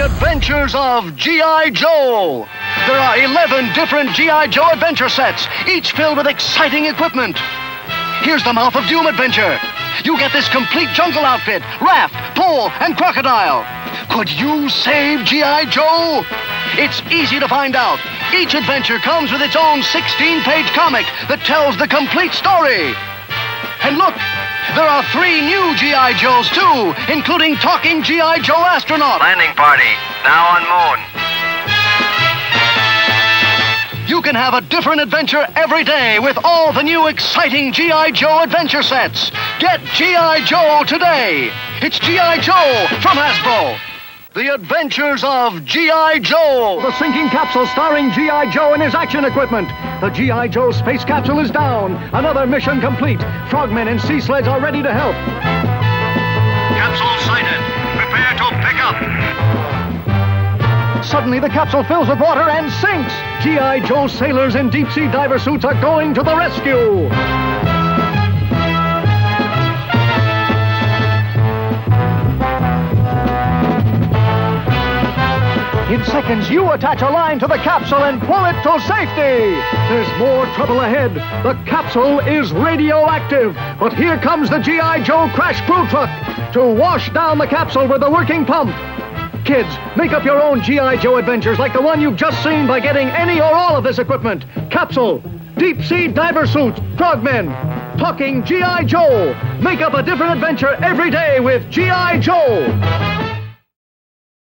Adventures of G.I. Joe. There are 11 different G.I. Joe adventure sets, each filled with exciting equipment. Here's the Mouth of Doom adventure. You get this complete jungle outfit, raft, pole, and crocodile. Could you save G.I. Joe? It's easy to find out. Each adventure comes with its own 16-page comic that tells the complete story. And look, there are 3 new G.I. Joes, too, including talking G.I. Joe astronaut. Landing party, now on moon. You can have a different adventure every day with all the new exciting G.I. Joe adventure sets. Get G.I. Joe today. It's G.I. Joe from Hasbro. The Adventures of G.I. Joe. The sinking capsule starring G.I. Joe and his action equipment. The G.I. Joe space capsule is down. Another mission complete. Frogmen and sea sleds are ready to help. Capsule sighted. Prepare to pick up. Suddenly, the capsule fills with water and sinks. G.I. Joe sailors in deep-sea diver suits are going to the rescue. In seconds, you attach a line to the capsule and pull it to safety. There's more trouble ahead. The capsule is radioactive. But here comes the G.I. Joe crash crew truck to wash down the capsule with a working pump. Kids, make up your own G.I. Joe adventures like the one you've just seen by getting any or all of this equipment. Capsule, deep-sea diver suits, frogmen, talking G.I. Joe. Make up a different adventure every day with G.I. Joe.